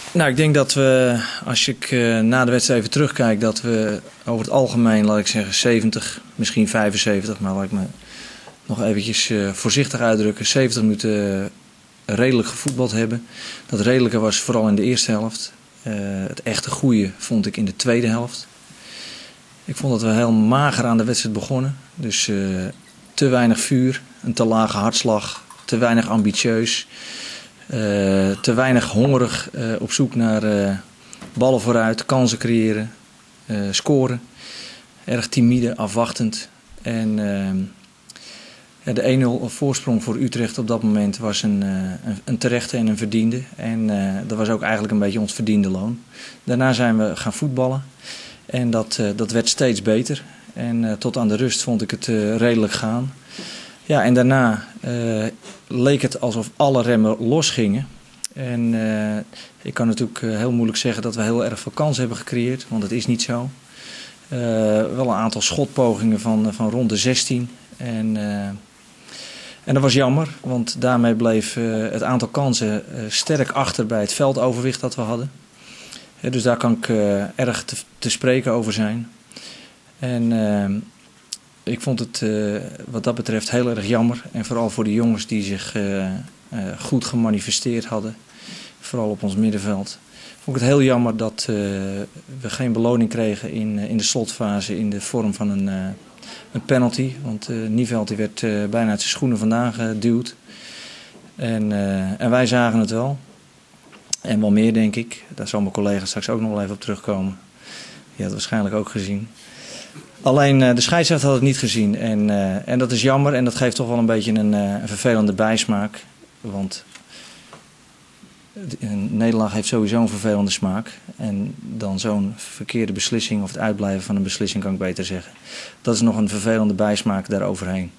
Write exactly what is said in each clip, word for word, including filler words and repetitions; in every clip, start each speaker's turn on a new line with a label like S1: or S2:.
S1: Nou, ik denk dat we, als ik uh, na de wedstrijd even terugkijk, dat we over het algemeen, laat ik zeggen, zeventig, misschien vijfenzeventig, maar laat ik me nog eventjes uh, voorzichtig uitdrukken, zeventig minuten redelijk gevoetbald hebben. Dat redelijke was vooral in de eerste helft. Uh, het echte goede vond ik in de tweede helft. Ik vond dat we heel mager aan de wedstrijd begonnen. Dus uh, te weinig vuur, een te lage hartslag, te weinig ambitieus. Uh, te weinig hongerig uh, op zoek naar uh, ballen vooruit, kansen creëren, uh, scoren. Erg timide, afwachtend. En uh, ja, de een nul voorsprong voor Utrecht op dat moment was een, uh, een, een terechte en een verdiende. En uh, dat was ook eigenlijk een beetje ons verdiende loon. Daarna zijn we gaan voetballen en dat, uh, dat werd steeds beter. En uh, tot aan de rust vond ik het uh, redelijk gaan. Ja, en daarna uh, leek het alsof alle remmen losgingen. En uh, ik kan natuurlijk uh, heel moeilijk zeggen dat we heel erg veel kansen hebben gecreëerd, want dat is niet zo. Uh, wel een aantal schotpogingen van, van rond de zestien. En, uh, en dat was jammer, want daarmee bleef uh, het aantal kansen uh, sterk achter bij het veldoverwicht dat we hadden. Uh, dus daar kan ik uh, erg te, te spreken over zijn. En... Uh, Ik vond het uh, wat dat betreft heel erg jammer. En vooral voor de jongens die zich uh, uh, goed gemanifesteerd hadden. Vooral op ons middenveld. Vond ik het heel jammer dat uh, we geen beloning kregen in, uh, in de slotfase in de vorm van een, uh, een penalty. Want uh, Nieveld die werd uh, bijna uit zijn schoenen vandaan geduwd. En, uh, en wij zagen het wel. En wel meer denk ik. Daar zal mijn collega straks ook nog wel even op terugkomen. Die had het waarschijnlijk ook gezien. Alleen uh, de scheidsrechter had het niet gezien en, uh, en dat is jammer en dat geeft toch wel een beetje een, uh, een vervelende bijsmaak. Want een nederlaag heeft sowieso een vervelende smaak. En dan zo'n verkeerde beslissing of het uitblijven van een beslissing kan ik beter zeggen. Dat is nog een vervelende bijsmaak daaroverheen.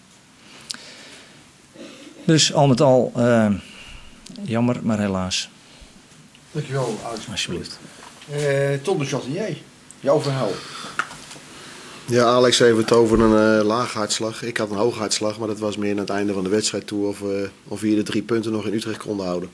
S1: Dus al met al uh, jammer, maar helaas.
S2: Dankjewel, Alex.
S1: Alsjeblieft.
S2: Uh, Tom de Chatinier, jouw verhaal.
S3: Ja, Alex heeft het over een uh, lage hartslag. Ik had een hoge hartslag, maar dat was meer naar het einde van de wedstrijd toe of, uh, of we hier de drie punten nog in Utrecht konden houden.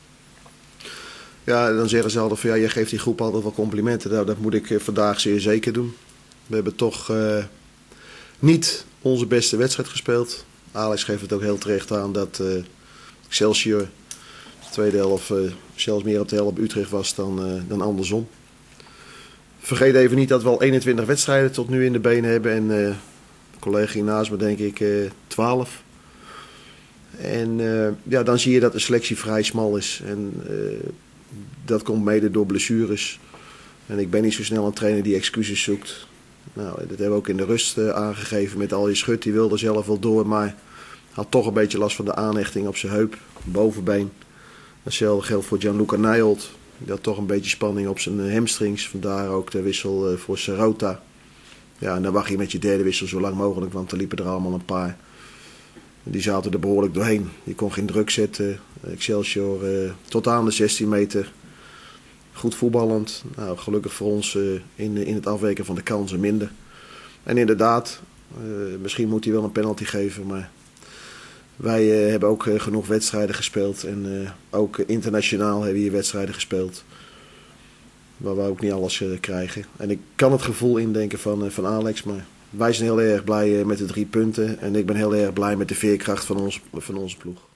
S3: Ja, dan zeggen ze altijd van ja, je geeft die groep altijd wel complimenten. Nou, dat moet ik uh, vandaag zeer zeker doen. We hebben toch uh, niet onze beste wedstrijd gespeeld. Alex geeft het ook heel terecht aan dat uh, Excelsior de tweede helft uh, zelfs meer op de helft op Utrecht was dan, uh, dan andersom. Vergeet even niet dat we al eenentwintig wedstrijden tot nu in de benen hebben. En uh, de collega hier naast me denk ik uh, twaalf. En uh, ja, dan zie je dat de selectie vrij smal is. En uh, dat komt mede door blessures. En ik ben niet zo snel een trainer die excuses zoekt. Nou, dat hebben we ook in de rust uh, aangegeven met al die schut. Die wilde zelf wel door, maar had toch een beetje last van de aanhechting op zijn heup, bovenbeen. Hetzelfde geldt voor Gianluca Nijholt. Die had toch een beetje spanning op zijn hamstrings. Vandaar ook de wissel voor Serota. Ja, en dan wacht je met je derde wissel zo lang mogelijk. Want er liepen er allemaal een paar. Die zaten er behoorlijk doorheen. Die kon geen druk zetten. Excelsior uh, tot aan de zestien meter. Goed voetballend. Nou, gelukkig voor ons uh, in, in het afweken van de kansen minder. En inderdaad, uh, misschien moet hij wel een penalty geven. Maar wij uh, hebben ook uh, genoeg wedstrijden gespeeld. En uh, ook uh, internationaal hebben we hier wedstrijden gespeeld. Waar we ook niet alles uh, krijgen. En ik kan het gevoel indenken van, uh, van Alex. Maar wij zijn heel erg blij uh, met de drie punten. En ik ben heel erg blij met de veerkracht van, ons, van onze ploeg.